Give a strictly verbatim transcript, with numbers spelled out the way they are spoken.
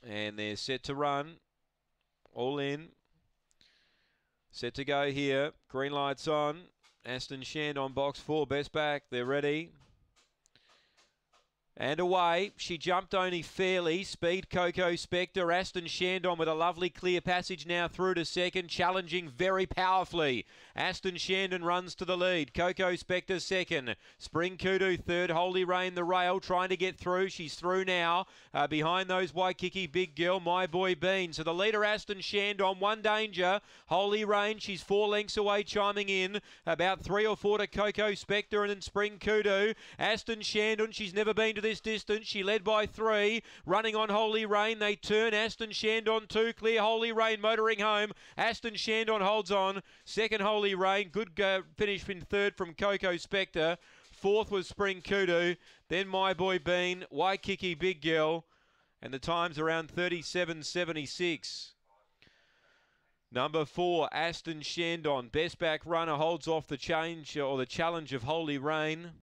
And they're set to run. All in. Set to go here. Green lights on. Aston Shand on box four. Best back. They're ready. And away. She jumped only fairly. Speed Coco Spectre. Aston Shandon with a lovely clear passage now through to second. Challenging very powerfully. Aston Shandon runs to the lead. Coco Spectre second. Spring Kudu third. Holy Rain the rail trying to get through. She's through now. Uh, behind those Waikiki Big Girl. My Boy Bean. So the leader Aston Shandon. One danger. Holy Rain. She's four lengths away chiming in. About three or four to Coco Spectre and then Spring Kudu. Aston Shandon. She's never been to this distance. She led by three. Running on Holy Rain. They turn. Aston Shandon two. Clear Holy Rain motoring home. Aston Shandon holds on. Second Holy Rain. Good uh, finish in third from Coco Spectre. Fourth was Spring Kudu. Then My Boy Bean. Waikiki Big Girl. And the time's around thirty-seven seventy-six. Number four, Aston Shandon. Best back runner holds off the change or the challenge of Holy Rain.